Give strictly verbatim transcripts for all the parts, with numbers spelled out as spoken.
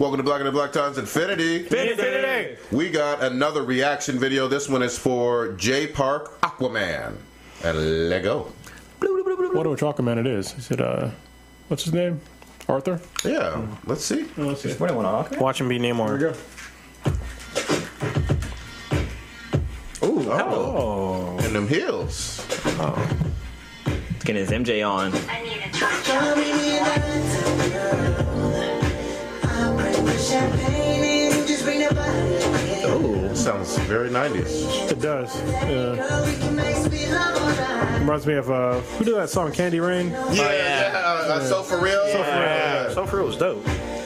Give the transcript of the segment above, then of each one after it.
Welcome to Black and the Black Times Infinity. Infinity. We got another reaction video. This one is for Jay Park, Aquaman. And Lego. What which Aquaman it is? Is it, uh, what's his name? Arthur? Yeah, let's see. Oh, let's see. What, what, Watch him be Namor. Here we go. Ooh, Oh. and them heels. Oh. Getting his M J on. I need a Oh, sounds very nineties. It does. Yeah. Reminds me of, uh, who did that song, Candy Rain? Yeah, yeah. Uh, uh, So for real. So for real. Yeah. So for real was dope.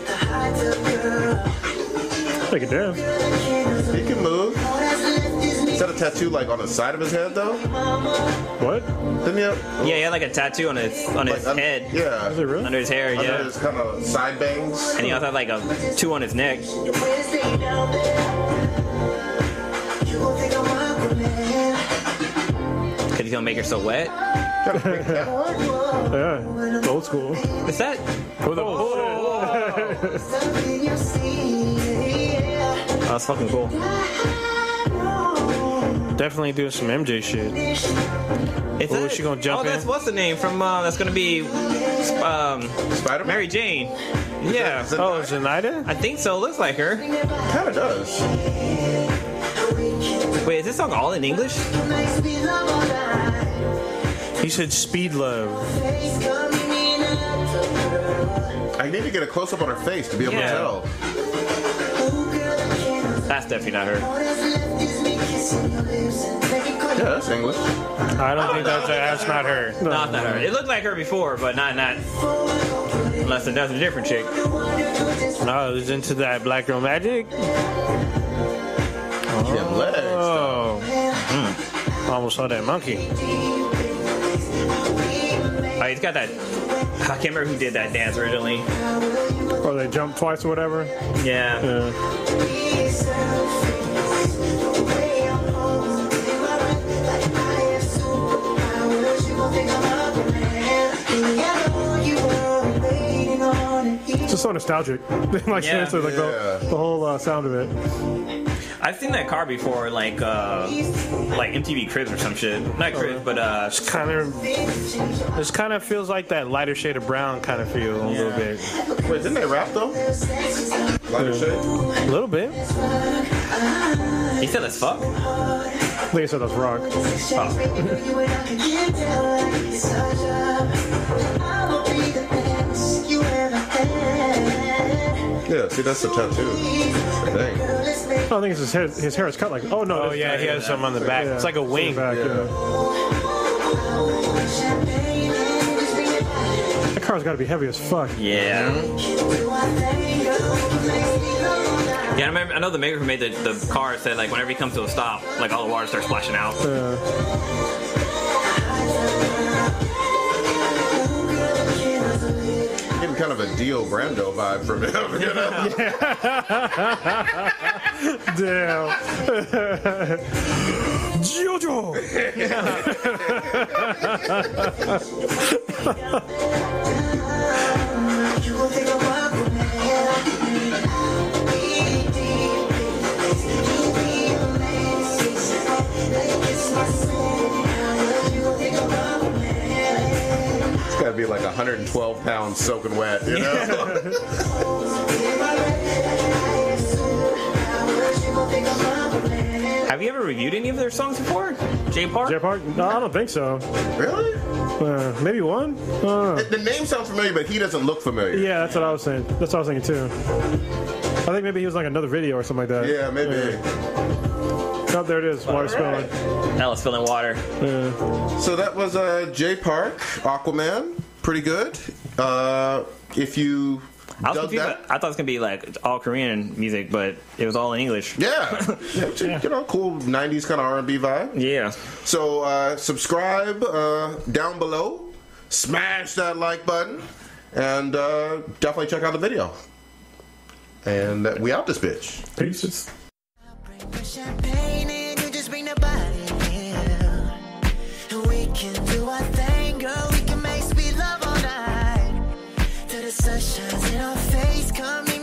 Take a dance. He can move. Is that a tattoo like on the side of his head though? What? Didn't he have, Yeah, he had like a tattoo on his on his like, un- head. Yeah. Is it really? Under his hair, Under yeah. his kind of side bangs. And he also had like a two on his neck. Cause he's gonna make her so wet. Got a big hat on. Yeah. Old school. Is that? Oh, Oh, that's fucking cool. Definitely doing some M J shit. Is Oh, that, is she gonna jump oh, that's in? what's the name from? Uh, that's gonna be um, Spider-Man? Mary Jane. Yeah, Is that- Oh, Zenaida? I think so. Looks like her. Kind of does. Wait, is this song all in English? He said Speed Love. I need to get a close up on her face to be able Yeah. to tell. That's definitely not her. Yeah, that's English. I don't think that's, that's not her. No. No, it's not her. It looked like her before, but not not. Unless that's a different chick. No, it was into that black girl magic. Yeah, legs. Oh. Mm. Almost saw that monkey. Oh, he's got that. I can't remember who did that dance originally. Or they jumped twice or whatever. Yeah. Yeah. It's just so nostalgic. Like Yeah. seriously, like Yeah. the, the whole uh, sound of it. I've seen that car before, like uh, like M T V Cribs or some shit. Not Cribs, but uh, It's kind of, this kind of feels like that lighter shade of brown kind of feel a little bit. Wait, didn't they rap though? Lighter shade? A little bit. he said let's fuck. I think I said that's rock. Yeah, see, that's the tattoo. Dang. I don't think it's his hair. His hair is cut like. Oh no. Oh, that's- yeah, he has some on the back. yeah. It's like a wing. Back, Yeah. yeah. That car's got to be heavy as fuck. Yeah. Yeah, I remember. I know the maker who made the, the car said like whenever he comes to a stop, like all the water starts splashing out. Uh, Getting kind of a Dio Brando vibe from him, you know? damn. Jojo. It's gotta be like one hundred twelve pounds soaking wet, you know? Have you ever reviewed any of their songs before? Jay Park? Jay Park? No, I don't think so. Really? Uh, maybe one. I don't know. The name sounds familiar, but he doesn't look familiar. Yeah, that's what I was saying. That's what I was thinking too. I think maybe he was like another video or something like that. Yeah, maybe. Oh, there it is. Water spilling. Ellis spilling water. Yeah. So that was uh, Jay Park, Aquaman. Pretty good. Uh, if you I was dug confused. that, I thought it was gonna be like all Korean music, but it was all in English. yeah, yeah, you know, cool nineties kind of R and B vibe. Yeah. So uh, subscribe uh, down below, smash that like button, and uh, definitely check out the video. And uh, we out this bitch. Peace. Champagne and you just bring the body in. And we can do our thing, girl. We can make sweet love all night till the sun shines in our face. Come